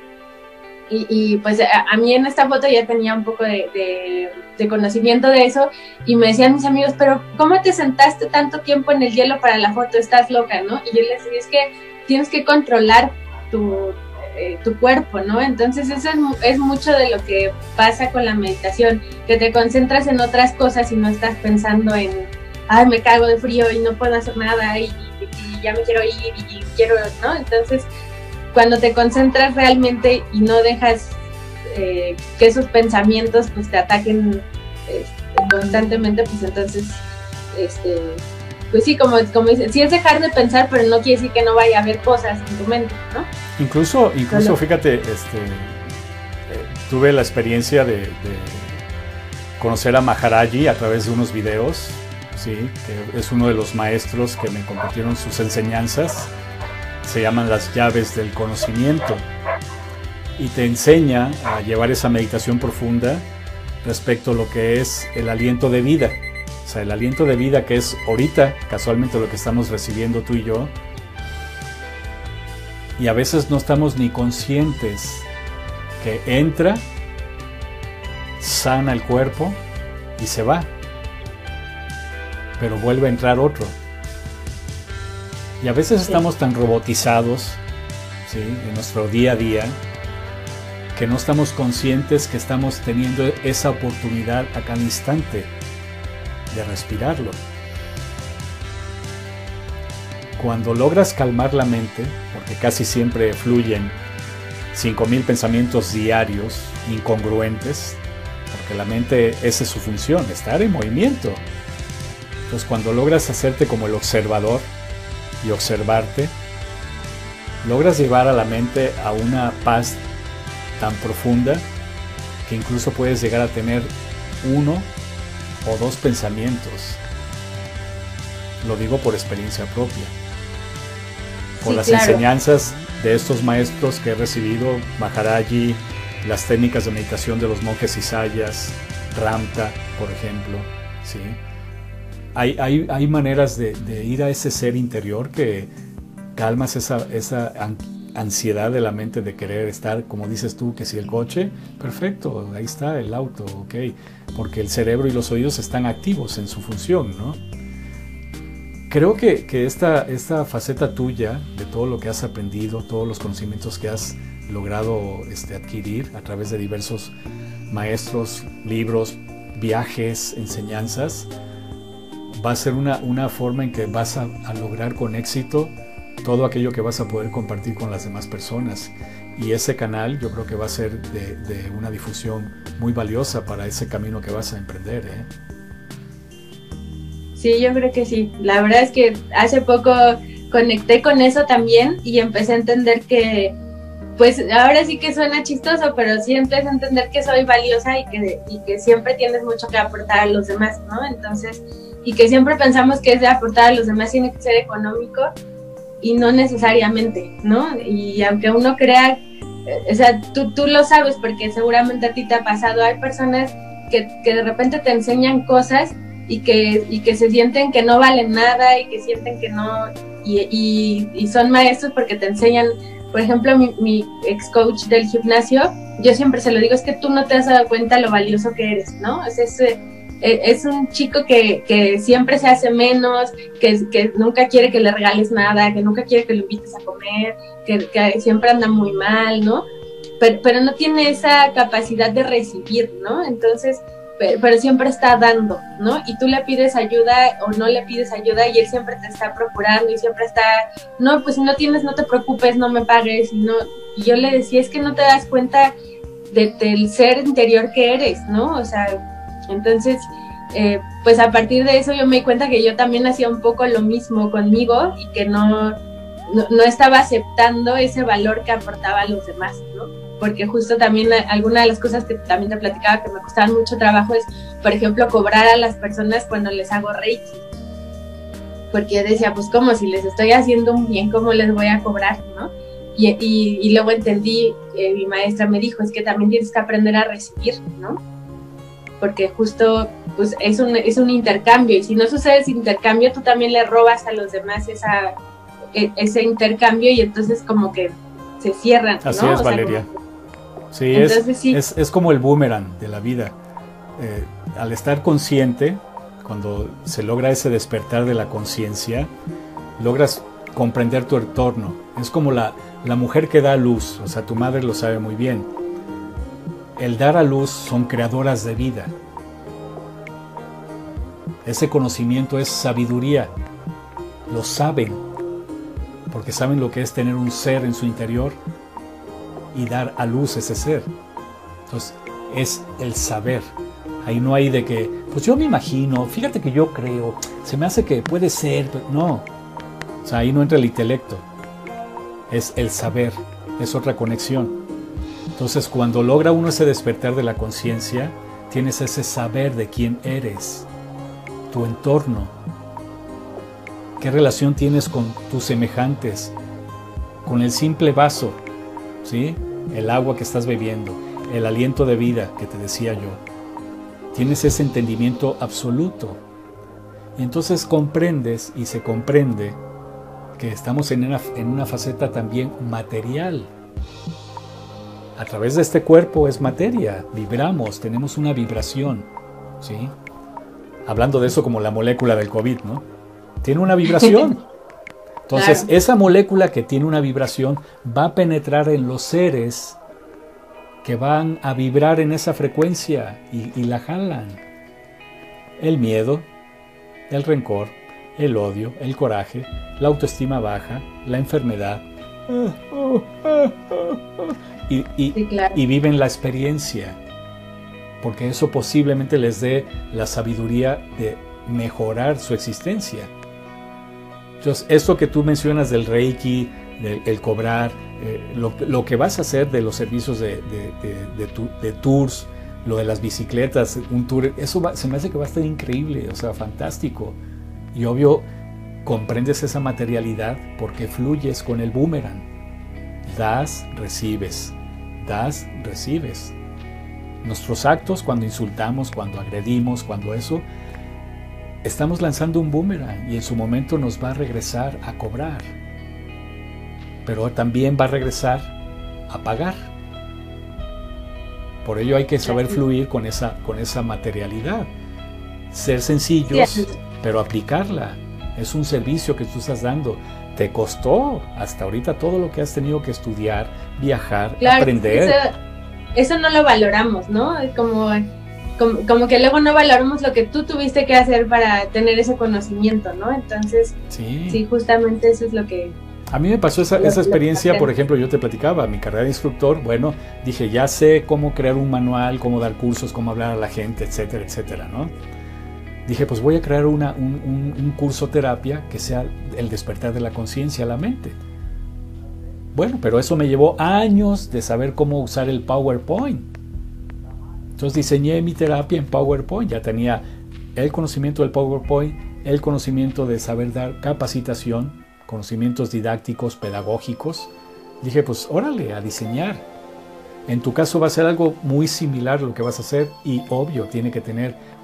Y pues a mí en esta foto ya tenía un poco de conocimiento de eso, y me decían mis amigos, pero ¿cómo te sentaste tanto tiempo en el hielo para la foto? Estás loca, ¿no? Y yo les decía, es que tienes que controlar tu cuerpo, ¿no? Entonces eso es mucho de lo que pasa con la meditación, que te concentras en otras cosas y no estás pensando en, ay, me cago de frío y no puedo hacer nada y ya me quiero ir y quiero, ¿no? Entonces, cuando te concentras realmente y no dejas que esos pensamientos pues te ataquen constantemente, pues entonces, pues sí, como dices, sí es dejar de pensar, pero no quiere decir que no vaya a haber cosas en tu mente, ¿no? Incluso fíjate, tuve la experiencia de conocer a Maharaji a través de unos videos, sí, que es uno de los maestros que me compartieron sus enseñanzas. Se llaman las llaves del conocimiento, y te enseña a llevar esa meditación profunda respecto a lo que es el aliento de vida. O sea, el aliento de vida, que es ahorita casualmente lo que estamos recibiendo tú y yo, y a veces no estamos ni conscientes que entra, sana el cuerpo y se va, pero vuelve a entrar otro. Y a veces estamos tan robotizados, ¿sí?, en nuestro día a día, que no estamos conscientes que estamos teniendo esa oportunidad a cada instante de respirarlo. Cuando logras calmar la mente, porque casi siempre fluyen 5,000 pensamientos diarios incongruentes, porque la mente, esa es su función, estar en movimiento. Entonces, cuando logras hacerte como el observador y observarte, logras llevar a la mente a una paz tan profunda que incluso puedes llegar a tener 1 o 2 pensamientos. Lo digo por experiencia propia, por las enseñanzas de estos maestros que he recibido, Maharaji, las técnicas de meditación de los monjes Isayas, Ramta, por ejemplo, ¿sí? Hay maneras de ir a ese ser interior que calmas esa ansiedad de la mente de querer estar, como dices tú, que si el coche, perfecto, ahí está el auto, ok, porque el cerebro y los oídos están activos en su función, ¿no? Creo que esta faceta tuya, de todo lo que has aprendido, todos los conocimientos que has logrado adquirir a través de diversos maestros, libros, viajes, enseñanzas, va a ser una forma en que vas a lograr con éxito todo aquello que vas a poder compartir con las demás personas. Y ese canal yo creo que va a ser de una difusión muy valiosa para ese camino que vas a emprender, ¿eh? Sí, yo creo que sí. La verdad es que hace poco conecté con eso también y empecé a entender que, pues ahora sí que suena chistoso, pero sí empecé a entender que soy valiosa y que siempre tienes mucho que aportar a los demás, ¿no? Entonces, y que siempre pensamos que es de aportar a los demás tiene que ser económico y no necesariamente, ¿no? Y aunque uno crea, o sea, tú lo sabes porque seguramente a ti te ha pasado, hay personas que de repente te enseñan cosas y que se sienten que no valen nada y que sienten que no, y son maestros porque te enseñan. Por ejemplo, mi ex coach del gimnasio, yo siempre se lo digo, es que tú no te has dado cuenta lo valioso que eres, ¿no? Es un chico que siempre se hace menos, que nunca quiere que le regales nada, que nunca quiere que lo invites a comer, que siempre anda muy mal, ¿no? Pero no tiene esa capacidad de recibir, ¿no? Entonces, pero siempre está dando, ¿no? Y tú le pides ayuda o no le pides ayuda y él siempre te está procurando y siempre está, no, pues si no tienes, no te preocupes, no me pagues, y yo le decía, es que no te das cuenta del ser interior que eres, ¿no? O sea, entonces, pues a partir de eso yo me di cuenta que yo también hacía un poco lo mismo conmigo y que no estaba aceptando ese valor que aportaba a los demás, ¿no? Porque justo también alguna de las cosas que también te platicaba que me costaban mucho trabajo es, por ejemplo, cobrar a las personas cuando les hago Reiki. Porque yo decía, pues como si les estoy haciendo un bien, ¿cómo les voy a cobrar, no? Y luego entendí, mi maestra me dijo, es que también tienes que aprender a recibir, ¿no? Porque justo pues es un intercambio, y si no sucede ese intercambio, tú también le robas a los demás ese intercambio, y entonces como que se cierran, ¿no? Así es, Valeria. Sí, entonces, sí. Es como el boomerang de la vida. Al estar consciente, cuando se logra ese despertar de la conciencia, logras comprender tu entorno. Es como la mujer que da a luz, o sea, tu madre lo sabe muy bien. El dar a luz son creadoras de vida. Ese conocimiento es sabiduría. Lo saben, porque saben lo que es tener un ser en su interior y dar a luz ese ser. Entonces es el saber. Ahí no hay de que, pues yo me imagino, fíjate que yo creo, se me hace que puede ser, pero no. O sea, ahí no entra el intelecto. Es el saber, es otra conexión. Entonces cuando logra uno ese despertar de la conciencia, tienes ese saber de quién eres, tu entorno, qué relación tienes con tus semejantes, con el simple vaso, ¿sí? El agua que estás bebiendo, el aliento de vida que te decía yo. Tienes ese entendimiento absoluto. Y entonces comprendes y se comprende que estamos en una faceta también material. A través de este cuerpo es materia, vibramos, tenemos una vibración, ¿sí? Hablando de eso como la molécula del COVID, ¿no? Tiene una vibración. Entonces, claro, esa molécula que tiene una vibración va a penetrar en los seres que van a vibrar en esa frecuencia y la jalan. El miedo, el rencor, el odio, el coraje, la autoestima baja, la enfermedad. Sí, claro. Y viven la experiencia, porque eso posiblemente les dé la sabiduría de mejorar su existencia. Entonces, esto que tú mencionas del Reiki, el cobrar, lo que vas a hacer de los servicios de tours, lo de las bicicletas, un tour, eso se me hace que va a estar increíble, o sea, fantástico. Y obvio, comprendes esa materialidad porque fluyes con el boomerang. Das, recibes. Das, recibes. Nuestros actos, cuando insultamos, cuando agredimos, cuando eso, estamos lanzando un boomerang y en su momento nos va a regresar a cobrar. Pero también va a regresar a pagar. Por ello hay que saber fluir con esa materialidad. Ser sencillos, pero aplicarla. Es un servicio que tú estás dando. Te costó hasta ahorita todo lo que has tenido que estudiar, viajar, claro, aprender. Eso no lo valoramos, ¿no? Como que luego no valoramos lo que tú tuviste que hacer para tener ese conocimiento, ¿no? Entonces, sí, justamente eso es lo que... A mí me pasó esa experiencia, por ejemplo, yo te platicaba, mi carrera de instructor, bueno, dije, ya sé cómo crear un manual, cómo dar cursos, cómo hablar a la gente, etcétera, etcétera, ¿no? Dije, pues voy a crear un curso terapia que sea el despertar de la conciencia a la mente. Bueno, pero eso me llevó años de saber cómo usar el PowerPoint. Entonces diseñé mi terapia en PowerPoint, ya tenía el conocimiento del PowerPoint, el conocimiento de saber dar capacitación, conocimientos didácticos, pedagógicos. Dije, pues órale, a diseñar. En tu caso va a ser algo muy similar a lo que vas a hacer y obvio, tiene que tener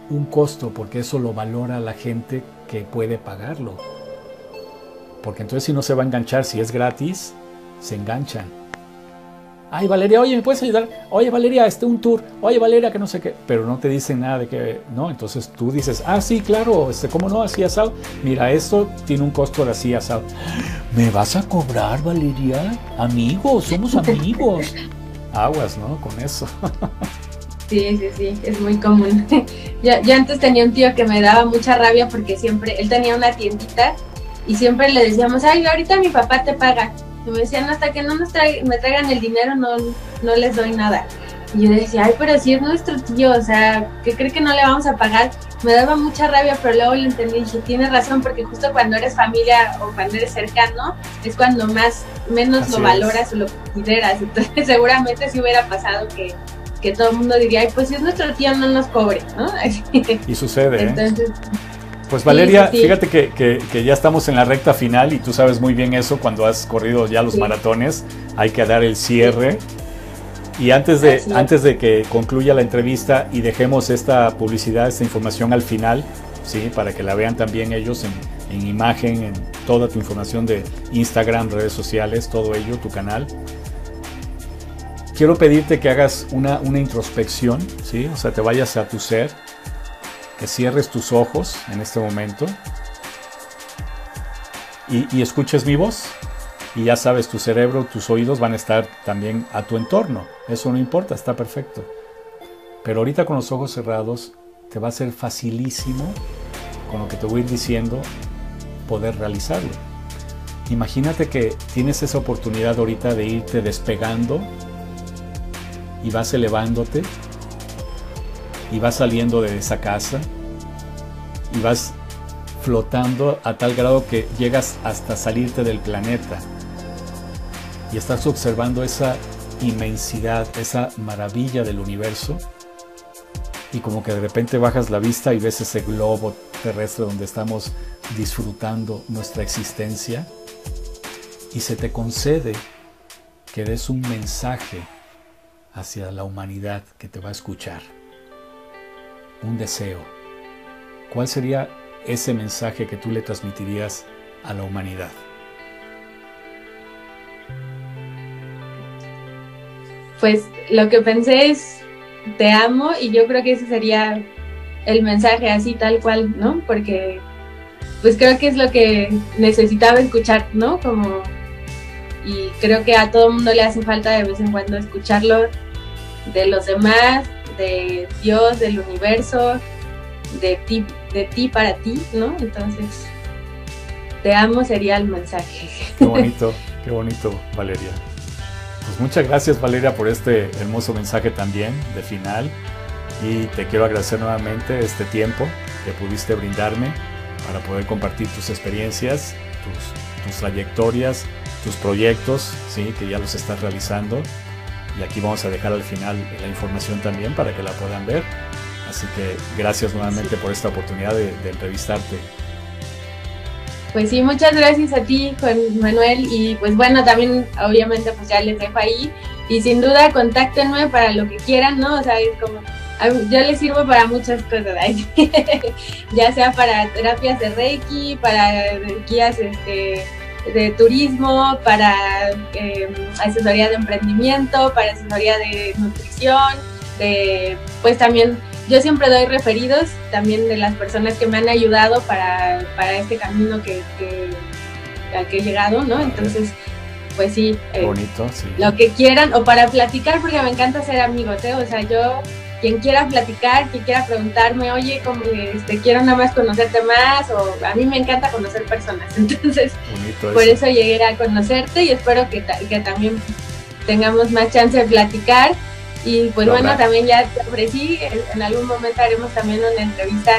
un costo, porque eso lo valora la gente que puede pagarlo. Porque entonces si no se va a enganchar, si es gratis, se enganchan. Ay, Valeria, oye, ¿me puedes ayudar? Oye, Valeria, un tour. Oye, Valeria, que no sé qué. Pero no te dicen nada de que, no, entonces tú dices, ah, sí, claro, ¿cómo no? Así asado. Mira, esto tiene un costo de así asado. ¿Me vas a cobrar, Valeria? Amigos, somos amigos. Aguas, ¿no? Con eso. Sí, es muy común. Yo antes tenía un tío que me daba mucha rabia porque siempre, él tenía una tiendita y siempre le decíamos, ay, ahorita mi papá te paga. Y me decían, hasta que no me traigan el dinero no les doy nada. Y yo decía, ay, pero si es nuestro tío, o sea, ¿qué cree que no le vamos a pagar? Me daba mucha rabia, pero luego lo entendí y dije, tienes razón, porque justo cuando eres familia o cuando eres cercano, es cuando menos así lo valoras o lo consideras. Entonces seguramente si hubiera pasado que todo el mundo diría, ay, pues si es nuestro tío no nos cobre, ¿no? Y sucede, entonces, pues Valeria, sí. Fíjate que ya estamos en la recta final y tú sabes muy bien eso, cuando has corrido ya los maratones, hay que dar el cierre. Y antes de que concluya la entrevista y dejemos esta publicidad, esta información al final, ¿sí? Para que la vean también ellos en imagen, en toda tu información de Instagram, redes sociales, todo ello, tu canal. Quiero pedirte que hagas una introspección, ¿sí? O sea, te vayas a tu ser, que cierres tus ojos en este momento y escuches mi voz. Y ya sabes, tu cerebro, tus oídos van a estar también a tu entorno. Eso no importa, está perfecto. Pero ahorita con los ojos cerrados te va a ser facilísimo, con lo que te voy a ir diciendo, poder realizarlo. Imagínate que tienes esa oportunidad ahorita de irte despegando y vas elevándote y vas saliendo de esa casa y vas flotando a tal grado que llegas hasta salirte del planeta y estás observando esa inmensidad, esa maravilla del universo, y como que de repente bajas la vista y ves ese globo terrestre donde estamos disfrutando nuestra existencia, y se te concede que des un mensaje hacia la humanidad que te va a escuchar, un deseo. ¿Cuál sería ese mensaje que tú le transmitirías a la humanidad? Pues lo que pensé es, te amo, y yo creo que ese sería el mensaje así tal cual, ¿no? Porque pues creo que es lo que necesitaba escuchar, ¿no? Como, y creo que a todo mundo le hace falta de vez en cuando escucharlo de los demás, de Dios, del universo, de ti para ti, ¿no? Entonces, te amo sería el mensaje. Qué bonito, Valeria. Pues muchas gracias, Valeria, por este hermoso mensaje también de final, y te quiero agradecer nuevamente este tiempo que pudiste brindarme para poder compartir tus experiencias, tus trayectorias, tus proyectos, ¿sí? Que ya los estás realizando, y aquí vamos a dejar al final la información también para que la puedan ver. Así que gracias nuevamente por esta oportunidad de entrevistarte. Pues sí, muchas gracias a ti, Juan Manuel, y pues bueno, también obviamente pues ya les dejo ahí, y sin duda contáctenme para lo que quieran, ¿no? O sea, es como, yo les sirvo para muchas cosas, ya sea para terapias de Reiki, para guías de turismo, para asesoría de emprendimiento, para asesoría de nutrición, pues también yo siempre doy referidos también de las personas que me han ayudado para este camino al que he llegado, ¿no? Entonces, pues sí, bonito, sí, lo que quieran, o para platicar, porque me encanta ser amigos, o sea, yo, quien quiera platicar, quien quiera preguntarme, oye, como quiero nada más conocerte más, o a mí me encanta conocer personas, entonces, por eso llegué a conocerte, y espero que también tengamos más chance de platicar. Y pues bueno, también ya te ofrecí, en algún momento haremos también una entrevista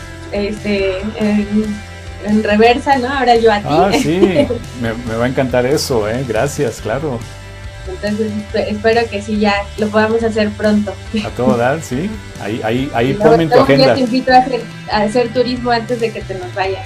en reversa, ¿no? Ahora yo a ti. Ah, sí, me va a encantar eso, gracias, claro. Entonces espero que sí, ya lo podamos hacer pronto. A todo dar, sí, ahí ponme en tu agenda. Yo te invito a hacer turismo antes de que te nos vayas.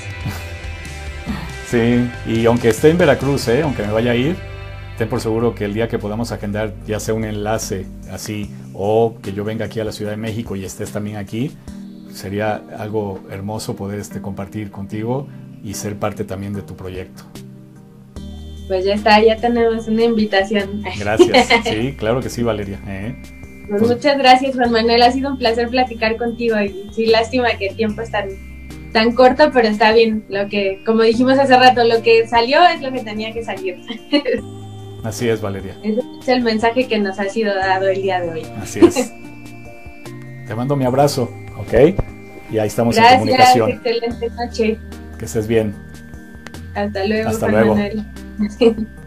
Sí, y aunque esté en Veracruz, aunque me vaya a ir, ten por seguro que el día que podamos agendar, ya sea un enlace así, o que yo venga aquí a la Ciudad de México y estés también aquí, sería algo hermoso poder compartir contigo y ser parte también de tu proyecto. Pues ya está, ya tenemos una invitación. Gracias, sí, claro que sí, Valeria. Pues muchas gracias, Juan Manuel, ha sido un placer platicar contigo y sí, lástima que el tiempo es tan corto, pero está bien, como dijimos hace rato, lo que salió es lo que tenía que salir. Así es, Valeria. Ese es el mensaje que nos ha sido dado el día de hoy. Así es. Te mando mi abrazo, ¿ok? Y ahí estamos en comunicación. Gracias, excelente noche. Que estés bien. Hasta luego, Hasta Juan luego. Manuel.